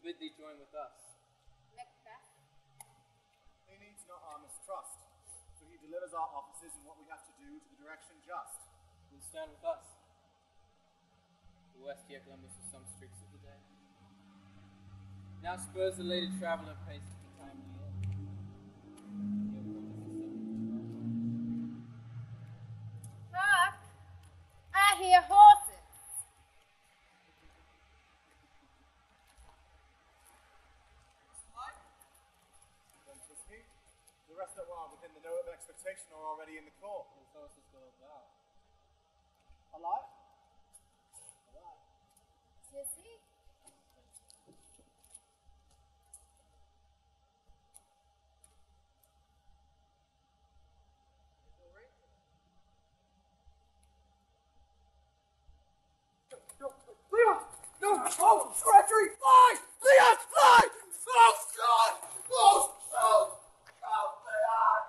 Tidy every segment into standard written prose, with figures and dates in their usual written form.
bid thee join with us. Macbeth? He needs not our mistrust, for he delivers our offices and what we have to do to the direction just. Then stand with us. The west yet glimmers with some streaks of the day. Now spurs the lady traveller pace to the timely inn. Hark! I hear horses. The rest that were within the note of expectation are already in the court. His horses go about. Alive? Alive. 'Tis he. Leon! No! Oh, treachery! Fly! Leon, fly! Oh, God! Oh, oh! Oh, Leon!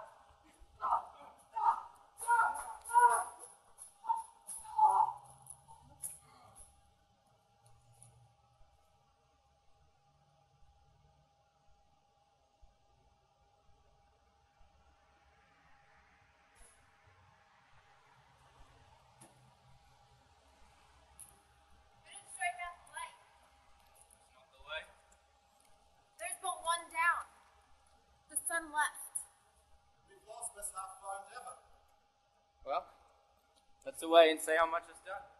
Straight down the light. It's not the way. There's but one down. The sun left. We've lost this half of our endeavor. Well, let's away and say how much is done.